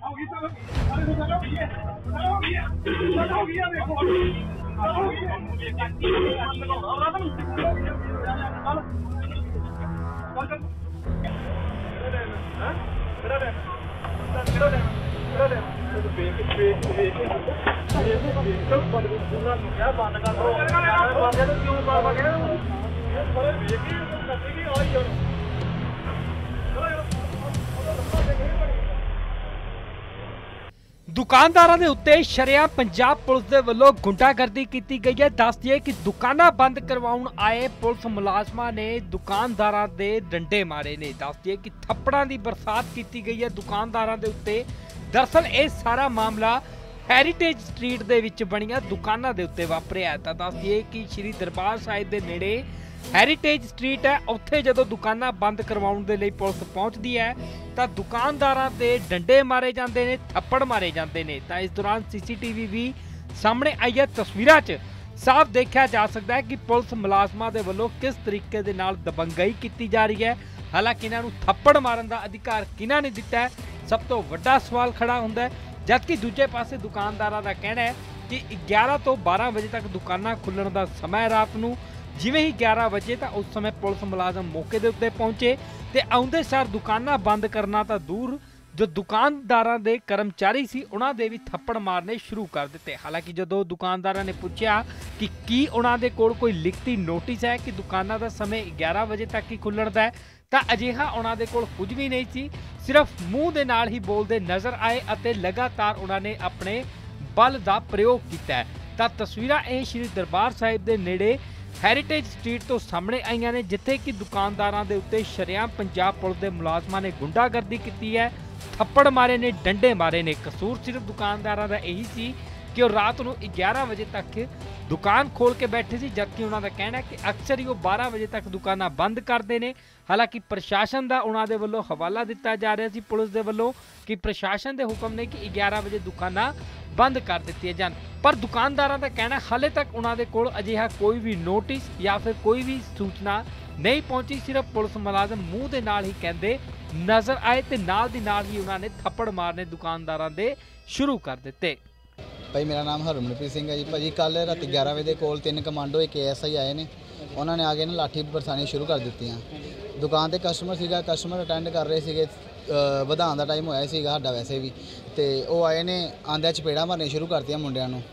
दुकानदारों के उत्ते शरेआम पंजाब पुलिस के वलों गुंडागर्दी की गई है। दस दिए कि दुकाना बंद करवाउण आए पुलिस मुलाजमां ने दुकानदारों के डंडे मारे ने। दस दिए कि थप्पड़ां की बरसात की गई है दुकानदारों के उत्ते। दरअसल यह सारा मामला हैरीटेज स्ट्रीट दे विच बणियां दुकानां दे उत्ते वापरिया है। तां दस दिए कि श्री दरबार साहिब के नेड़े हैरीटेज स्ट्रीट है, उत्थे जदों दुकानां बंद करवाउण दे लई पुलिस पहुंचदी है तां दुकानदारां ते डंडे मारे जांदे ने, थप्पड़ मारे जांदे ने। तां इस दौरान सीसीटीवी भी सामने आई है। तस्वीरां 'च साफ देखा जा सकता है कि पुलिस मुलाजमां दे वल्लों किस तरीके दे नाल दबंगई की जा रही है। हालांकि इन्हां नूं थप्पड़ मारन दा अधिकार किहनां ने दिता है, सब तो वड्डा सवाल खड़ा हुंदा है। जबकि दूजे पासे दुकानदारां दा कहना है कि 11 तो 12 बजे तक दुकानां खुल्लण दा समय रात नूं। जिवें ही 11 बजे तो उस समय पुलिस मुलाजम मौके के उत्ते पहुंचे तो आउंदे सार दुकानां बंद करना तो दूर, जो दुकानदारां दे कर्मचारी सी उन्हां दे भी थप्पड़ मारने शुरू कर दिते। हालांकि जदों दुकानदारां ने पूछा कि की उन्हां दे कोल कोई लिखती नोटिस है कि दुकानां दा समय 11 बजे तक ही खुल्लण दा है, तां अजिहा उन्हां दे कोल कुछ भी नहीं सी। सिर्फ मूँह दे नाल ही बोलदे नज़र आए अते लगातार उन्हां ने अपने बल दा प्रयोग कीता है। तां तस्वीरां इह श्री दरबार साहिब दे नेड़े हैरीटेज स्ट्रीट तो सामने आईयां ने, जिथे कि दुकानदारां दे उत्ते शरेआम पंजाब पुलिस के मुलाजमां ने गुंडागर्दी की है, थप्पड़ मारे ने, डंडे मारे ने। कसूर सिर्फ दुकानदारां दा यही सी कि वो रात नूं 11 बजे तक दुकान खोल के बैठे सी, जबकि उन्हां दा कहना है कि अक्सर ही वो 12 बजे तक दुकानां बंद करते हैं। हालांकि प्रशासन का उन्हां दे वल्लों हवाला दिता जा रहा सी पुलिस दे वल्लों कि प्रशासन के हुक्म ने कि 11 बजे दुकानां बंद कर दित्तियां जान, पर दुकानदारां दा कहना हाले तक उन्हां दे कोल अजिहा कोई भी नोटिस या फिर कोई भी सूचना नहीं पहुंची। सिर्फ पुलिस मुलाजम मूँह दे नाल ही कहंदे नज़र आए ते नाल दी नाल ही उन्हां ने थप्पड़ मारने दुकानदारां दे शुरू कर दिते। भाई मेरा नाम हरमनप्रीत सिंह है जी। भाजी कल रात 11 बजे के कोल 3 कमांडो एक ASI आए ने, उन्होंने आके ना लाठी बरसानी शुरू कर दी। दुकान ते कस्टमर सीगा, कस्टमर अटेंड कर रहे थे, ਵਧਾਉਣ ਦਾ ਟਾਈਮ ਹੋਇਆ ਸੀਗਾ ਸਾਡਾ ਵੈਸੇ ਵੀ, ਤੇ ਉਹ ਆਏ ਨੇ ਆਂਦਿਆਂ ਚਪੇੜਾ ਮਾਰਨੇ ਸ਼ੁਰੂ ਕਰਤੀਆਂ ਮੁੰਡਿਆਂ ਨੂੰ।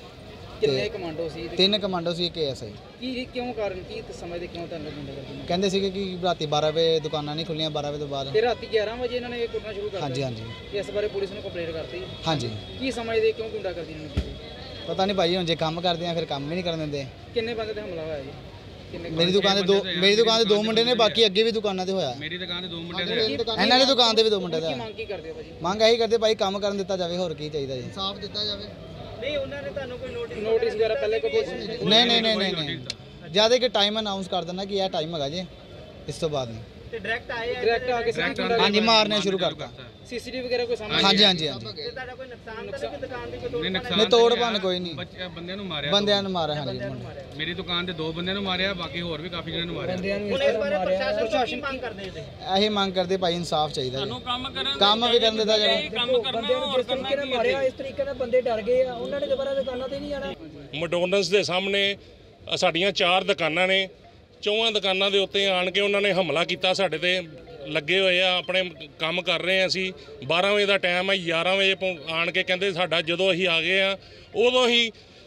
ਕਿੰਨੇ ਕਮਾਂਡੋ ਸੀ? 3 ਕਮਾਂਡੋ ਸੀ, ਇੱਕ ASI। ਕੀ ਕਿਉਂ ਕਾਰਨ ਕੀ ਸਮਝਦੇ ਕਿਉਂ ਤੁਹਾਨੂੰ ਮੁੰਡੇ ਕਰਦੇ? ਕਹਿੰਦੇ ਸੀਗੇ ਕਿ ਰਾਤੀ 12 ਵਜੇ ਦੁਕਾਨਾਂ ਨਹੀਂ ਖੁੱਲੀਆਂ, 12 ਵਜੇ ਤੋਂ ਬਾਅਦ। ਤੇ ਰਾਤੀ 11 ਵਜੇ ਇਹਨਾਂ ਨੇ ਕੁੱਟਣਾ ਸ਼ੁਰੂ ਕਰ ਦਿੱਤਾ? ਹਾਂਜੀ ਹਾਂਜੀ। ਇਸ ਬਾਰੇ ਪੁਲਿਸ ਨੂੰ ਕੰਪਲੇਂਟ ਕਰਤੀ? ਹਾਂਜੀ। ਕੀ ਸਮਝਦੇ ਕਿਉਂ ਗੁੰਡਾ ਕਰਦੀ ਇਹਨਾਂ ਨੂੰ? ਪਤਾ ਨਹੀਂ ਭਾਈ, ਹੁਣ ਜੇ ਕੰਮ ਕਰਦੇ ਆ ਫਿਰ ਕੰਮ ਵੀ ਨਹੀਂ ਕਰਨ ਦਿੰਦੇ। ਕਿੰਨੇ ਬੰਦੇ ਤੇ ਹਮਲਾ ਹੋਇਆ ਜੀ? ਮੇਰੀ ਦੁਕਾਨ ਤੇ 2 ਮੁੰਡੇ ਨੇ, ਬਾਕੀ ਅੱਗੇ ਵੀ ਦੁਕਾਨਾਂ ਤੇ ਹੋਇਆ। ਮੇਰੀ ਦੁਕਾਨ ਤੇ 2 ਮੁੰਡੇ ਨੇ, ਇਹਨਾਂ ਦੀ ਦੁਕਾਨ ਤੇ ਵੀ 2 ਮੁੰਡੇ ਦਾ। ਕੀ ਮੰਗ ਕੀ ਕਰਦੇ ਹੋ ਭਾਜੀ? ਮੰਗ ਇਹੀ ਕਰਦੇ ਭਾਈ ਕੰਮ ਕਰਨ ਦਿੱਤਾ ਜਾਵੇ, ਹੋਰ ਕੀ ਚਾਹੀਦਾ ਜੀ? ਇਨਸਾਫ ਦਿੱਤਾ ਜਾਵੇ। ਨਹੀਂ ਉਹਨਾਂ ਨੇ ਤੁਹਾਨੂੰ ਕੋਈ ਨੋਟਿਸ ਵਗੈਰਾ ਪਹਿਲੇ ਕੋਈ? ਨਹੀਂ ਜਿਆਦਾ ਕਿ ਟਾਈਮ ਅਨਾਉਂਸ ਕਰ ਦਿੰਦਾ ਕਿ ਇਹ ਟਾਈਮ ਹੈਗਾ ਜੀ, ਇਸ ਤੋਂ ਬਾਅਦ ਨਹੀਂ। ਤੇ ਡਾਇਰੈਕਟ ਆ ਕੇ ਹਾਂਜੀ ਮਾਰਨੇ ਸ਼ੁਰੂ ਕਰਤਾ। CCTV ਵਗੈਰਾ ਕੋਈ ਸਾਹਮਣੇ? ਹਾਂਜੀ। ਤੇ ਤੁਹਾਡਾ ਕੋਈ ਨੁਕਸਾਨ ਤਾਂ ਨਹੀਂ? ਦੁਕਾਨ ਦੀ ਕੋਈ ਨਹੀਂ ਤੋੜ ਭੰਨ ਕੋਈ ਨਹੀਂ, ਬੰਦਿਆਂ ਨੂੰ ਮਾਰਿਆ। ਹਾਂਜੀ। ਮੇਰੀ ਦੁਕਾਨ ਤੇ 2 ਬੰਦਿਆਂ ਨੂੰ ਮਾਰਿਆ, ਬਾਕੀ ਹੋਰ ਵੀ ਕਾਫੀ ਜਣਿਆਂ ਨੂੰ ਮਾਰਿਆ। ਹੁਣ ਇਸ ਬਾਰੇ ਪ੍ਰਸ਼ਾਸਨ ਕੀ ਕਰਦੇ ਨੇ? ਇਹੀ ਮੰਗ ਕਰਦੇ ਭਾਈ ਇਨਸਾਫ ਚਾਹੀਦਾ ਜੀ। ਕੰਮ ਵੀ ਕਰਨ ਦਿੱਤਾ ਜਾਵੇ। ਕੰਮ ਕਰਨਾ ਹੋਰ ਕਰਨਾ ਕੀ ਮਾਰਿਆ ਇਸ ਤਰੀਕੇ ਨਾਲ ਬੰਦੇ ਡਰ ਗਏ ਆ, ਉਹਨਾਂ ਨੇ ਦੁਬਾਰਾ ਦੁਕਾਨਾਂ ਤੇ ਨਹੀਂ ਜਾਣਾ। ਮੈਕਡੋਨਲਡਸ ਦੇ ਸਾਹਮਣੇ ਸਾਡੀਆਂ 4 ਦੁਕਾਨਾਂ ਨੇ, 4 ਦੁਕਾਨਾਂ ਦੇ ਉੱਤੇ ਆਣ ਕੇ ਉਹਨਾਂ ਨੇ ਹਮਲਾ ਕੀਤਾ। ਸਾਡੇ ਤੇ ਲੱਗੇ ਹੋਏ ਆ, ਆਪਣੇ ਕੰਮ ਕਰ ਰਹੇ ਆ ਅਸੀਂ। 12 ਵਜੇ ਦਾ ਟਾਈਮ ਹੈ, 11 ਵਜੇ ਆਣ ਕੇ ਕਹਿੰਦੇ ਸਾਡਾ, ਜਦੋਂ ਅਸੀਂ ਆ ਗਏ ਆ ਉਦੋਂ ਹੀ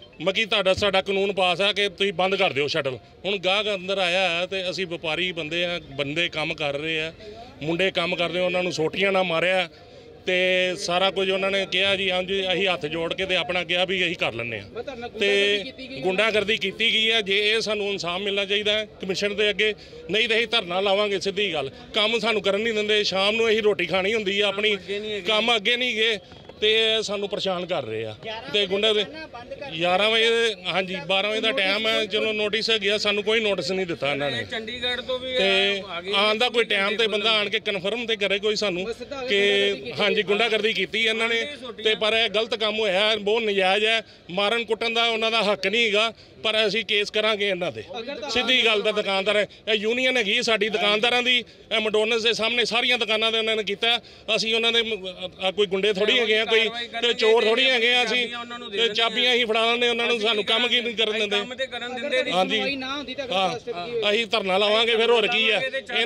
ਸਾਡਾ ਕਾਨੂੰਨ ਪਾਸ ਆ ਕਿ ਤੁਸੀਂ ਬੰਦ ਕਰ ਦਿਓ ਸ਼ਟਲ। ਹੁਣ ਗਾਹਕ ਅੰਦਰ ਆਇਆ ਹੈ ਤੇ ਅਸੀਂ ਵਪਾਰੀ ਬੰਦੇ ਆ, ਬੰਦੇ ਕੰਮ ਕਰ ਰਹੇ ਆ, ਮੁੰਡੇ ਕੰਮ ਕਰਦੇ, ਉਹਨਾਂ ਨੂੰ ਸੋਟੀਆਂ ਨਾਲ ਮਾਰਿਆ ਤੇ ਸਾਰਾ ਕੁਝ ਉਹਨਾਂ ਨੇ ਕਿਹਾ ਜੀ ਹਾਂਜੀ ਅਸੀਂ ਹੱਥ ਜੋੜ ਕੇ ਤੇ ਆਪਣਾ ਕਿਹਾ ਵੀ ਅਸੀਂ ਕਰ ਲੈਂਦੇ ਆ, ਤੇ ਗੁੰਡਾਗਰਦੀ ਕੀਤੀ ਗਈ ਹੈ। ਜੇ ਇਹ ਸਾਨੂੰ ਇਨਸਾਫ ਮਿਲਣਾ ਚਾਹੀਦਾ ਹੈ ਕਮਿਸ਼ਨ ਦੇ ਅੱਗੇ, ਨਹੀਂ ਤਾਂ ਅਸੀਂ ਧਰਨਾ ਲਾਵਾਂਗੇ। ਸਿੱਧੀ ਗੱਲ, ਕੰਮ ਸਾਨੂੰ ਕਰਨ ਨਹੀਂ ਦਿੰਦੇ। ਸ਼ਾਮ ਨੂੰ ਅਸੀਂ ਰੋਟੀ ਖਾਣੀ ਹੁੰਦੀ ਆ ਆਪਣੀ, ਕੰਮ ਅੱਗੇ ਨਹੀਂ ਗਏ ਤੇ ਇਹ ਸਾਨੂੰ ਪਰੇਸ਼ਾਨ ਕਰ ਰਹੇ ਆ ਤੇ ਗੁੰਡੇ ਦੇ 11 ਵਜੇ ਹਾਂਜੀ 12 ਵਜੇ ਦਾ ਟਾਈਮ ਹੈ। ਚਲੋ ਨੋਟਿਸ ਗਿਆ, ਸਾਨੂੰ ਕੋਈ ਨੋਟਿਸ ਨਹੀਂ ਦਿੱਤਾ ਇਹਨਾਂ ਨੇ। ਚੰਡੀਗੜ੍ਹ ਤੋਂ ਵੀ ਤੇ ਆਉਣ ਦਾ ਕੋਈ ਟਾਈਮ ਤੇ ਬੰਦਾ ਆਣ ਕੇ ਕਨਫਰਮ ਤੇ ਕਰੇ ਕੋਈ ਸਾਨੂੰ ਕਿ ਹਾਂਜੀ ਗੁੰਡਾਗਰਦੀ ਕੀਤੀ ਇਹਨਾਂ ਨੇ ਤੇ ਪਰ ਇਹ ਗਲਤ ਕੰਮ ਹੋਇਆ, ਬਹੁਤ ਨਜਾਇਜ਼ ਹੈ। ਮਾਰਨ ਕੁੱਟਣ ਦਾ ਉਹਨਾਂ ਦਾ ਹੱਕ ਨਹੀਂ ਹੈਗਾ, ਪਰ ਅਸੀਂ ਕੇਸ ਕਰਾਂਗੇ ਇਹਨਾਂ ਤੇ। ਸਿੱਧੀ ਗੱਲ ਦਾ ਦੁਕਾਨਦਾਰ ਇਹ ਯੂਨੀਅਨ ਹੈਗੀ ਸਾਡੀ ਦੁਕਾਨਦਾਰਾਂ ਦੀ, ਇਹ ਮੈਕਡੋਨਲਡਸ ਦੇ ਸਾਹਮਣੇ ਸਾਰੀਆਂ ਦੁਕਾਨਾਂ ਦੇ ਉਹਨਾਂ ਨੇ ਕੀਤਾ। ਅਸੀਂ ਉਹਨਾਂ ਦੇ ਕੋਈ ਗੁੰਡੇ ਥੋੜੀ ਹੈਗੇ ਆ, ਕੋਈ ਤੇ ਚੋਰ ਥੋੜੀ ਹੈਗੇ ਆ। ਅਸੀਂ ਤੇ ਚਾਬੀਆਂ ਹੀ ਫੜਾ ਦਿੰਦੇ ਉਹਨਾਂ ਨੂੰ, ਸਾਨੂੰ ਕੰਮ ਕੀ ਨਹੀਂ ਕਰਨ ਦਿੰਦੇ। ਹਾਂਜੀ ਹਾਂ, ਅਸੀਂ ਧਰਨਾ ਲਾਵਾਂਗੇ ਫਿਰ, ਹੋਰ ਕੀ ਹੈ।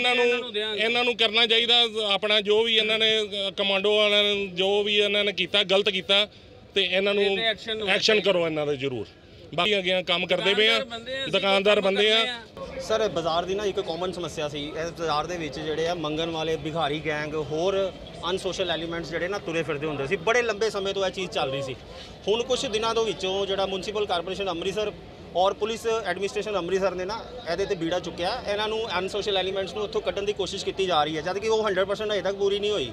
ਇਹਨਾਂ ਨੂੰ ਕਰਨਾ ਚਾਹੀਦਾ ਆਪਣਾ, ਜੋ ਵੀ ਇਹਨਾਂ ਨੇ ਕਮਾਂਡੋ ਵਾਲਿਆਂ ਨੇ ਜੋ ਵੀ ਇਹਨਾਂ ਨੇ ਕੀਤਾ ਗਲਤ ਕੀਤਾ ਤੇ ਇਹਨਾਂ ਨੂੰ ਐਕਸ਼ਨ ਕਰੋ ਇਹਨਾਂ ਦਾ ਜ਼ਰੂਰ। ਬਾਕੀ ਅੱਗੇ ਕੰਮ ਕਰਦੇ ਪਏ ਆ, ਦੁਕਾਨਦਾਰ ਬੰਦੇ ਆ। ਸਰ ਬਾਜ਼ਾਰ ਦੀ ਨਾ ਇੱਕ ਕਾਮਨ ਸਮੱਸਿਆ ਸੀ, ਇਸ ਬਾਜ਼ਾਰ ਦੇ ਵਿੱਚ ਜਿਹੜੇ ਆ ਮੰਗਣ ਵਾਲੇ ਭਿਖਾਰੀ ਗੈਂਗ ਹੋਰ ਅਨਸੋਸ਼ਲ ਐਲੀਮੈਂਟਸ ਜਿਹੜੇ ਨਾ ਤੁਰੇ ਫਿਰਦੇ ਹੁੰਦੇ ਸੀ। ਬੜੇ ਲੰਬੇ ਸਮੇਂ ਤੋਂ ਇਹ ਚੀਜ਼ ਚੱਲ ਰਹੀ ਸੀ। ਹੁਣ ਕੁਝ ਦਿਨਾਂ ਦੇ ਵਿੱਚੋਂ ਜਿਹੜਾ ਮੁਨਸਿਪਲ ਕਾਰਪੋਰੇਸ਼ਨ ਅੰਮ੍ਰਿਤਸਰ ਔਰ ਪੁਲਿਸ ਐਡਮਿਨਿਸਟ੍ਰੇਸ਼ਨ ਅੰਮ੍ਰਿਤਸਰ ਨੇ ਨਾ ਇਹਦੇ ਤੇ ਬੀੜਾ ਚੁੱਕਿਆ। ਇਹਨਾਂ ਨੂੰ ਅਨਸੋਸ਼ਲ ਐਲੀਮੈਂਟਸ ਨੂੰ ਉੱਥੋਂ ਕੱਢਣ ਦੀ ਕੋਸ਼ਿਸ਼ ਕੀਤੀ ਜਾ ਰਹੀ ਹੈ, ਜਦ ਕਿ ਉਹ 100% ਅਜੇ ਤੱਕ ਪੂਰੀ ਨਹੀਂ ਹੋਈ।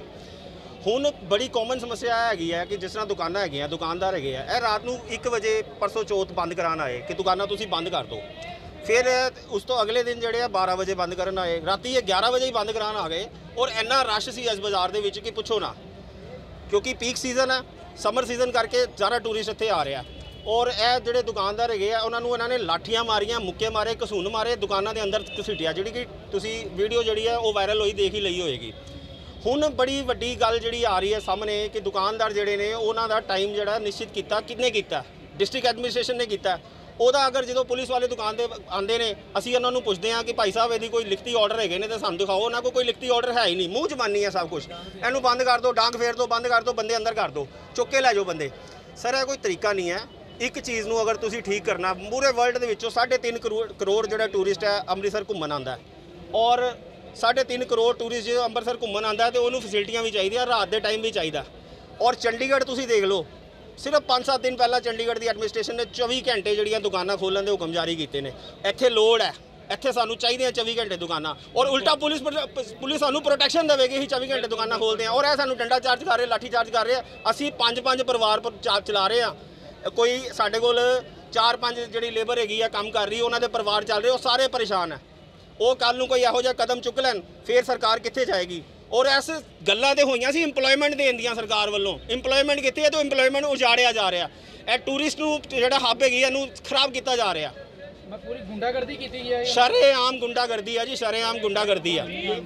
ਹੁਣ ਬੜੀ ਕਾਮਨ ਸਮੱਸਿਆ ਹੈਗੀ ਹੈ ਕਿ ਜਿਸ ਤਰ੍ਹਾਂ ਦੁਕਾਨਾਂ ਹੈਗੀਆਂ, ਦੁਕਾਨਦਾਰ ਹੈਗੇ ਆ, ਇਹ ਰਾਤ ਨੂੰ 1 ਵਜੇ ਪਰਸੋਂ ਚੌਥ ਬੰਦ ਕਰਾਉਣ ਆਏ ਕਿ ਦੁਕਾਨਾਂ ਤੁਸੀਂ ਬੰਦ ਕਰ ਦਿਓ। ਫਿਰ ਉਸ ਤੋਂ ਅਗਲੇ ਦਿਨ ਜਿਹੜੇ ਆ 12 ਵਜੇ ਬੰਦ ਕਰਨ ਆਏ, ਰਾਤੀ ਇਹ 11 ਵਜੇ ਹੀ ਬੰਦ ਕਰਾਉਣ ਆ ਗਏ। ਔਰ ਇੰਨਾ ਰਸ਼ ਸੀ ਇਸ ਬਾਜ਼ਾਰ ਦੇ ਵਿੱਚ ਕਿ ਪੁੱਛੋ ਨਾ, ਕਿਉਂਕਿ ਪੀਕ ਸੀਜ਼ਨ ਹੈ, ਸਮਰ ਸੀਜ਼ਨ ਕਰਕੇ ਜ਼ਿਆਦਾ ਟੂਰਿਸਟ ਇੱਥੇ ਆ ਰਿਹਾ। ਔਰ ਇਹ ਜਿਹੜੇ ਦੁਕਾਨਦਾਰ ਹੈਗੇ ਆ ਉਹਨਾਂ ਨੂੰ ਇਹਨਾਂ ਨੇ ਲਾਠੀਆਂ ਮਾਰੀਆਂ, ਮੁੱਕੇ ਮਾਰੇ, ਘਸੂਨ ਮਾਰੇ, ਦੁਕਾਨਾਂ ਦੇ ਅੰਦਰ ਘਸੀਟਿਆ, ਜਿਹੜੀ ਕਿ ਤੁਸੀਂ ਵੀਡੀਓ ਜਿਹੜੀ ਹੈ ਉਹ ਵਾਇਰਲ ਹੋਈ ਦੇਖ ਹੀ ਲਈ ਹੋਏਗੀ। ਹੁਣ ਬੜੀ ਵੱਡੀ ਗੱਲ ਜਿਹੜੀ ਆ ਰਹੀ ਹੈ ਸਾਹਮਣੇ ਕਿ ਦੁਕਾਨਦਾਰ ਜਿਹੜੇ ਨੇ ਉਹਨਾਂ ਦਾ ਟਾਈਮ ਜਿਹੜਾ ਨਿਸ਼ਚਿਤ ਕੀਤਾ, ਕਿਹਨੇ ਕੀਤਾ? ਡਿਸਟ੍ਰਿਕਟ ਐਡਮਿਨਿਸਟ੍ਰੇਸ਼ਨ ਨੇ ਕੀਤਾ। ਉਹਦਾ ਅਗਰ ਜਦੋਂ ਪੁਲਿਸ ਵਾਲੇ ਦੁਕਾਨ ਦੇ ਆਉਂਦੇ ਨੇ, ਅਸੀਂ ਉਹਨਾਂ ਨੂੰ ਪੁੱਛਦੇ ਹਾਂ ਕਿ ਭਾਈ ਸਾਹਿਬ ਇਹਦੀ ਕੋਈ ਲਿਖਤੀ ਆਰਡਰ ਹੈਗੇ ਨੇ ਤਾਂ ਸਾਨੂੰ ਦਿਖਾਓ। ਉਹਨਾਂ ਕੋਲ ਕੋਈ ਲਿਖਤੀ ਆਰਡਰ ਹੈ ਹੀ ਨਹੀਂ, ਮੂੰਹ ਜ਼ਬਾਨੀ ਹੈ ਸਭ ਕੁਝ। ਇਹਨੂੰ ਬੰਦ ਕਰ ਦਿਓ, ਡਾਂਗ ਫੇਰ ਦਿਓ, ਬੰਦ ਕਰ ਦਿਓ, ਬੰਦੇ ਅੰਦਰ ਕਰ ਦਿਓ, ਚੁੱਕ ਕੇ ਲੈ ਜਾਓ ਬੰਦੇ। ਸਰ ਇਹ ਕੋਈ ਤਰੀਕਾ ਨਹੀਂ ਹੈ। ਇੱਕ ਚੀਜ਼ ਨੂੰ ਅਗਰ ਤੁਸੀਂ ਠੀਕ ਕਰਨਾ, ਪੂਰੇ ਵਰਲਡ ਦੇ ਵਿੱਚੋਂ 3.5 ਕਰੋੜ ਜਿਹੜਾ ਟੂਰਿਸਟ ਹੈ ਅੰਮ੍ਰਿਤਸਰ ਘੁੰਮਣ ਆਉਂਦਾ ਹੈ, ਔਰ 3.5 ਕਰੋੜ ਟੂਰਿਸਟ ਜੇ ਅੰਮ੍ਰਿਤਸਰ ਘੁੰਮਣ ਆਉਂਦਾ ਤੇ ਉਹਨੂੰ ਫੈਸਿਲਿਟੀਆਂ ਵੀ ਚਾਹੀਦੀਆਂ, ਰਾਤ ਦੇ ਟਾਈਮ ਵੀ ਚਾਹੀਦਾ। ਔਰ ਚੰਡੀਗੜ੍ਹ ਤੁਸੀਂ ਦੇਖ ਲਓ, ਸਿਰਫ 5-7 ਦਿਨ ਪਹਿਲਾਂ ਚੰਡੀਗੜ੍ਹ ਦੀ ਐਡਮਿਨਿਸਟ੍ਰੇਸ਼ਨ ਨੇ 24 ਘੰਟੇ ਜਿਹੜੀਆਂ ਦੁਕਾਨਾਂ ਖੋਲ੍ਹਣ ਦੇ ਹੁਕਮ ਜਾਰੀ ਕੀਤੇ ਨੇ। ਇੱਥੇ ਲੋੜ ਹੈ, ਇੱਥੇ ਸਾਨੂੰ ਚਾਹੀਦੀਆਂ 24 ਘੰਟੇ ਦੁਕਾਨਾਂ। ਔਰ ਉਲਟਾ ਪੁਲਿਸ ਸਾਨੂੰ ਪ੍ਰੋਟੈਕਸ਼ਨ ਦੇਵੇਗੀ, ਅਸੀਂ 24 ਘੰਟੇ ਦੁਕਾਨਾਂ ਖੋਲ੍ਹਦੇ ਹਾਂ। ਔਰ ਇਹ ਸਾਨੂੰ ਡੰਡਾ ਚਾਰਜ ਕਰ ਰਹੇ, ਲਾਠੀ ਚਾਰਜ ਕਰ ਰਹੇ। ਅਸੀਂ 5 ਪਰਿਵਾਰ ਚਲਾ ਰਹੇ ਹਾਂ। ਕੋਈ ਸਾਡੇ ਕੋਲ 4-5 ਜਿਹੜੀ ਲੇਬਰ ਹੈਗੀ ਆ ਕੰਮ ਕਰ ਰਹੀ, ਉਹਨਾਂ ਦੇ ਪਰਿਵਾਰ ਚੱਲ ਰਹੇ, ਉਹ ਸਾਰੇ ਪਰੇਸ਼ਾਨ ਹੈ। ਉਹ ਕੱਲ ਨੂੰ ਕੋਈ ਇਹੋ ਜਿਹਾ ਕਦਮ ਚੁੱਕ ਲੈਣ, ਫਿਰ ਸਰਕਾਰ ਕਿੱਥੇ ਜਾਏਗੀ? ਔਰ ਇਸ ਗੱਲਾਂ ਤੇ ਹੋਈਆਂ ਸੀ ਇੰਪਲੋਇਮੈਂਟ ਦੇਣ ਦੀਆਂ ਸਰਕਾਰ ਵੱਲੋਂ। ਇੰਪਲੋਇਮੈਂਟ ਕਿੱਥੇ ਹੈ? ਤਾਂ ਇੰਪਲੋਇਮੈਂਟ ਉਜਾੜਿਆ ਜਾ ਰਿਹਾ। ਇਹ ਟੂਰਿਸਟ ਨੂੰ ਜਿਹੜਾ ਹੱਬ ਹੈਗੀ ਇਹਨੂੰ ਖਰਾਬ ਕੀਤਾ ਜਾ ਰਿਹਾ। ਮੈਂ ਪੂਰੀ ਗੁੰਡਾਗਰਦੀ ਕੀਤੀ ਗਈ ਹੈ। ਸ਼ਰੇਆਮ ਗੁੰਡਾਗਰਦੀ ਆ ਜੀ, ਸ਼ਰੇਆਮ ਗੁੰਡਾਗਰਦੀ ਆ।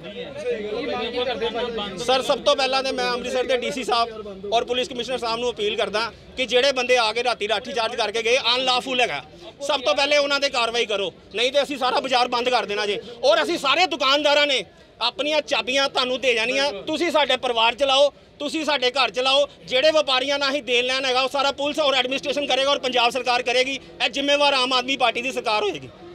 ਸਰ ਸਭ ਤੋਂ ਪਹਿਲਾਂ ਤੇ ਮੈਂ ਅੰਮ੍ਰਿਤਸਰ ਦੇ ਡੀਸੀ ਸਾਹਿਬ ਔਰ ਪੁਲਿਸ ਕਮਿਸ਼ਨਰ ਸਾਹਿਬ ਨੂੰ ਅਪੀਲ ਕਰਦਾ ਕਿ ਜਿਹੜੇ ਬੰਦੇ ਆ ਕੇ ਰਾਤੀ ਲਾਠੀ ਚਾਰਜ ਕਰਕੇ ਗਏ, ਅਨਲਾਫੁਲ ਹੈਗਾ, ਸਭ ਤੋਂ ਪਹਿਲੇ ਉਹਨਾਂ ਤੇ ਕਾਰਵਾਈ ਕਰੋ, ਨਹੀਂ ਤੇ ਅਸੀਂ ਸਾਰਾ ਬਾਜ਼ਾਰ ਬੰਦ ਕਰ ਦੇਣਾ ਜੇ। ਔਰ ਅਸੀਂ ਸਾਰੇ ਦੁਕਾਨਦਾਰਾਂ ਨੇ ਆਪਣੀਆਂ ਚਾਬੀਆਂ ਤੁਹਾਨੂੰ ਦੇ ਜਾਣੀਆਂ, ਤੁਸੀਂ ਸਾਡੇ ਪਰਿਵਾਰ ਚਲਾਓ, ਤੁਸੀਂ ਸਾਡੇ ਘਰ ਚਲਾਓ। ਜਿਹੜੇ ਵਪਾਰੀਆਂ ਨਾਲ ਹੀ ਦੇਣ ਲੈਣ ਹੈਗਾ ਉਹ ਸਾਰਾ ਪੁਲਿਸ ਔਰ ਐਡਮਿਨਿਸਟ੍ਰੇਸ਼ਨ ਕਰੇਗਾ ਔਰ ਪੰਜਾਬ ਸਰਕਾਰ ਕਰੇਗੀ। ਇਹ ਜ਼ਿੰਮੇਵਾਰ ਆਮ ਆਦਮੀ ਪਾਰਟੀ ਦੀ ਸਰਕਾਰ ਹੋਏਗੀ।